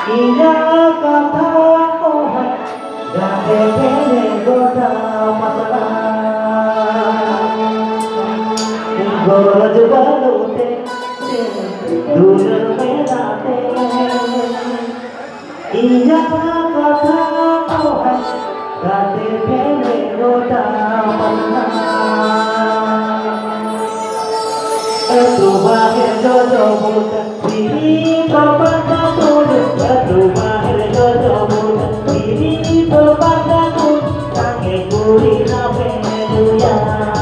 Indah kata Tuhan, gak beda goda masalah. Gora juga lute, dunia menate. Indah kata Tuhan, gak beda goda masalah. Tu bahir jojo buta, diri terpaksa tulis. Tu bahir jojo buta, diri terpaksa tulis. Kakek kuri nape duya,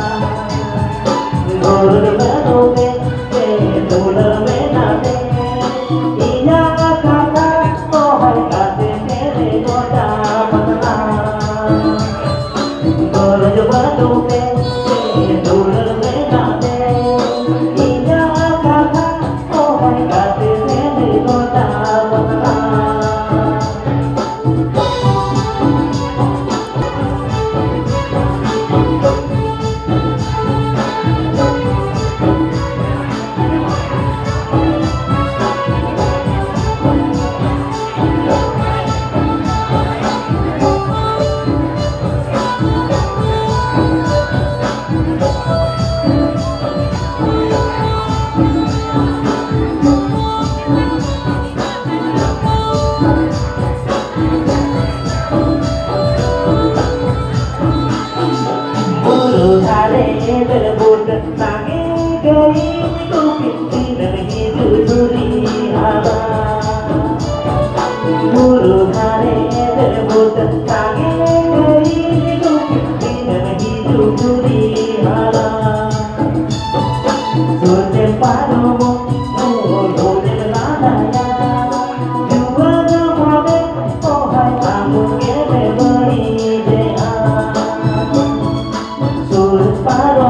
guru beruke, tular menate. Iya kata Tuhan kate tere kota masalah. Guru beruke, tular menate. Berbut sange gari ku pinti nahi duri haba. Guru hare berbut sange gari ku pinti nahi duri haba. Sote paro sote ladaya, jua jamade kohai kamu ke beri dea. Sote paro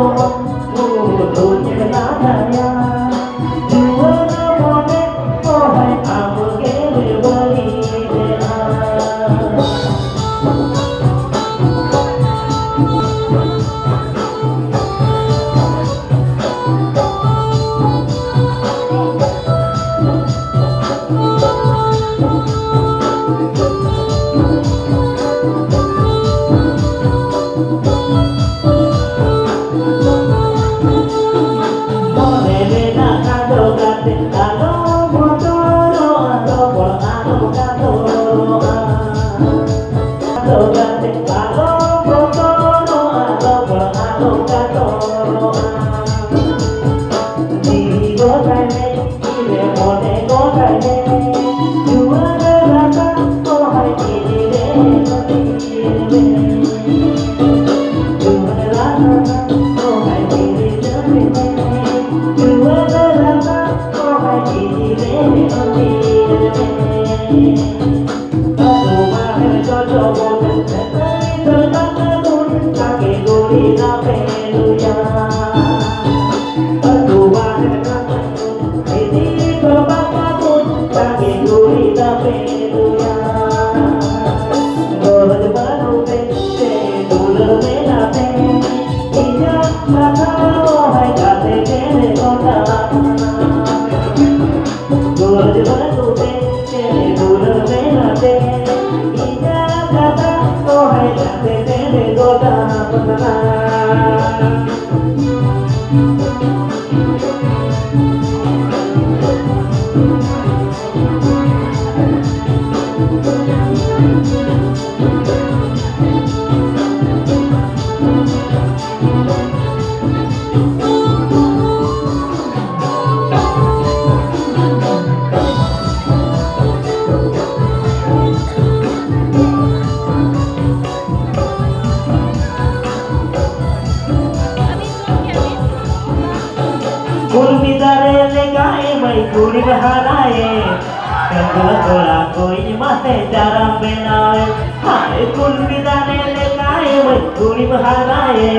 Kuri baharaye, kedua kola koi mate jaram benawe. Hai kuri dane lekai, kuri baharaye,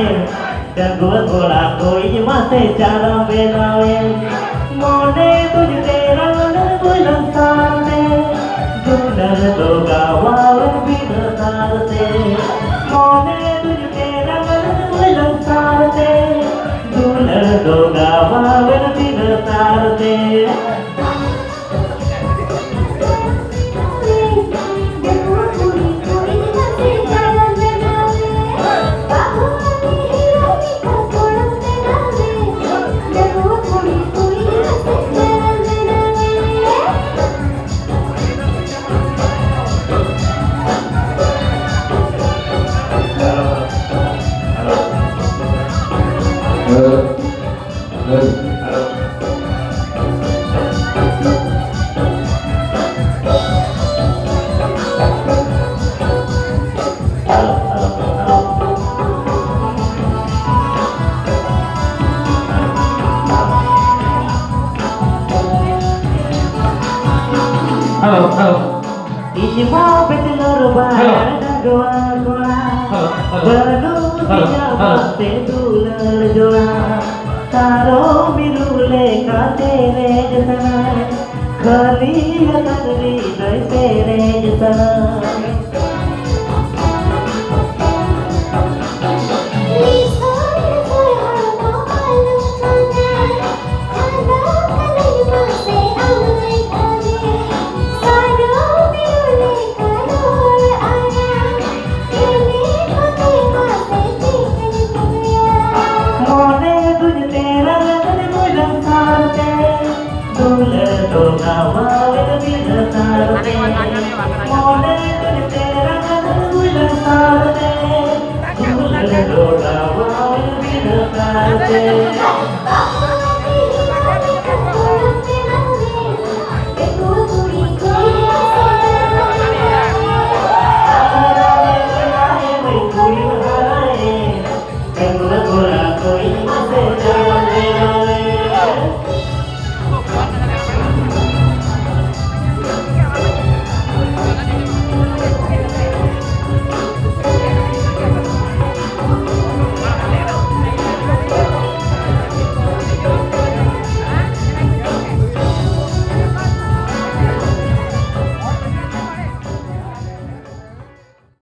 kedua kola koi mate jaram benawe. Mone tuju tera bulan sarte, dunar doga wawan bina sarte. Mone tuju tera bulan sarte, dunar doga wawan bina sarte. Halo, halo. Ini mau pecelur bayar dan doa-doa. Benusinya mati dular joa. Taro birule katere jasana. Kelihatan di dari tere jasana. Terima kasih.